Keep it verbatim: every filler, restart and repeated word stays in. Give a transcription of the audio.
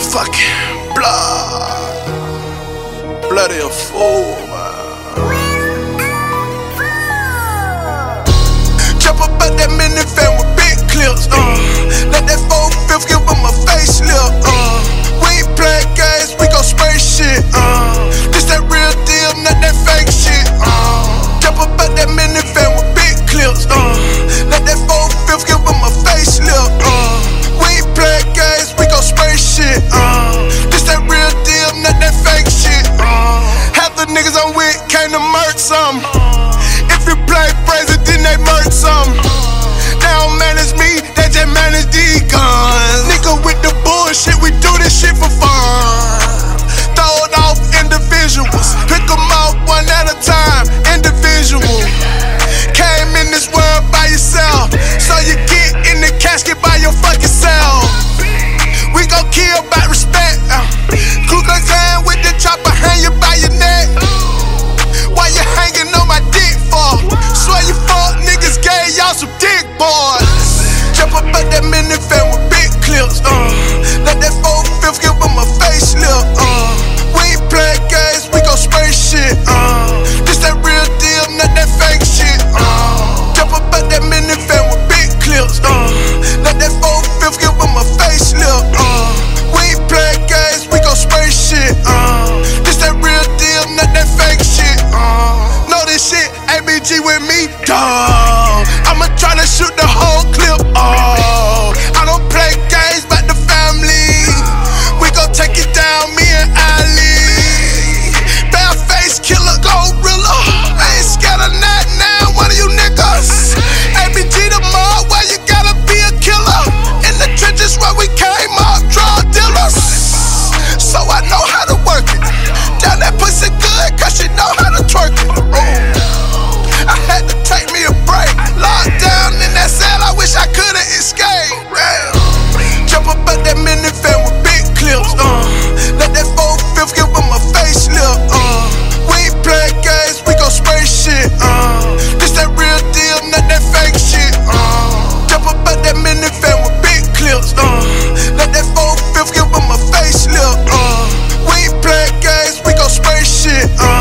motherfucking blood. Bloody a fool, man. Jump up out that minivan with big clips, uh. Let that four fifth give him a facelift, uh. We ain't playing games, we gon' spray shit, uh. This that real deal, not that fake shit, uh. Jump up out that minivan with big clips, uh. Let that four fifth give him a facelift, uh. We ain't playing games, we gon' spray shit, uh. This that real deal, not that fake shit, uh. Half the niggas I'm with came to murk some. If you play crazy, then they murk some. They don't manage me, they just manage these guns. Nigga with the bullshit, we do this shit for fun. Throw it off individuals, pick them off one at a time, individual. Came in this world by yourself, so you get in the casket by your fucking self. We gon' kill by respect, uh. Ku Klux Klan with the chopper, hang you by your neck. Why you hanging on my dick for? Swear you fuck niggas gay, y'all some dick boys. Jump up out that minivan with big clips, uh. Let that four fifth give him a facelift, uh. We ain't playing games, we gon' spray shit, uh. This that real deal, not that fake shit, uh. Jump up out that minivan with big clips, uh. Let that four fifth give him a facelift, uh. We ain't playing games, we gon' spray shit, uh. This that real deal, not that fake shit, uh. Know this shit, A B G with me, dawg. I'ma tryna shoot the whole clip, oh. I don't play games, but the family. We gon' take it down, me and Ali. Bare face killer, gorilla. I ain't scared of that now, one of you niggas. A B G the mob, why you gotta be a killer? In the trenches where we came up, drug dealers. So I know how to work it. Down that pussy good, cause she know how to twerk it. I had to take me a break. Locked down in that cell, I wish I could've escaped. Jump up out that minivan with big clips, uh. Let that four fifth give him a facelift, uh. We ain't playing games, we gon' spray shit, uh. This that real deal, not that fake shit, uh. Jump up out that minivan with big clips, uh. Let that four fifth give him a facelift, uh. We ain't playing games, we gon' spray shit, uh.